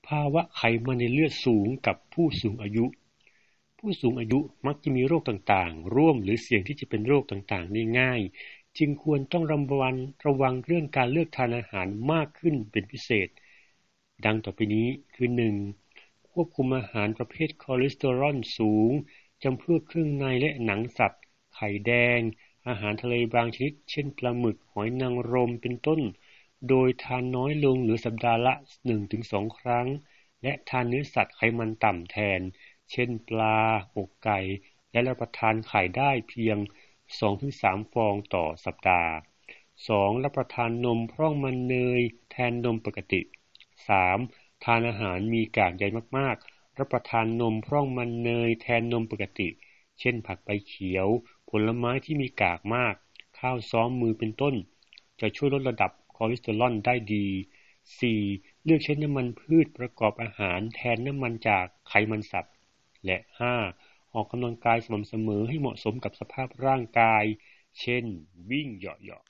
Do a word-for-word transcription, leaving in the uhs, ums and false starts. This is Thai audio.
าวะไขมันในเลือดสูงกับผู้สูงอายุผู้สูงอายุมักจะมีโรคต่างๆร่วมหรือเสี่ยงที่จะเป็นโรคต่างๆได้ง่ายจึงควรต้องระวังระวังเรื่องการเลือกทานอาหารมากขึ้นเป็นพิเศษดังต่อไปนี้คือ หนึ่ง. ควบคุมอาหารประเภทคอเลสเตอรอลสูงจำพวกเครื่องในและหนังสัตว์ไข่แดงอาหารทะเลบางชนิดเช่นปลาหมึกหอยนางรมเป็นต้นโดยทานน้อยลงเหลือสัปดาห์ละ หนึ่งถึงสอง ครั้งและทานเนื้อสัตว์ไขมันต่ำแทนเช่นปลาอกไก่และรับประทานไข่ได้เพียง สองถึงสาม ฟองต่อสัปดาห์ สอง. รับประทานนมพร่องมันเนยแทนนมปกติ สาม. ทานอาหารมีกากใยมากๆรับประทานนมพร่องมันเนยแทนนมปกติเช่นผักใบเขียวผลไม้ที่มีกากมากข้าวซ้อมมือเป็นต้นจะช่วยลดระดับคอเลสเตอรอลได้ดี สี่. เลือกใช้น้ำมันพืชประกอบอาหารแทนน้ำมันจากไขมันสัตว์และ ห้า. ออกกำลังกายสม่ำเสมอให้เหมาะสมกับสภาพร่างกายเช่นวิ่งเหยาะๆ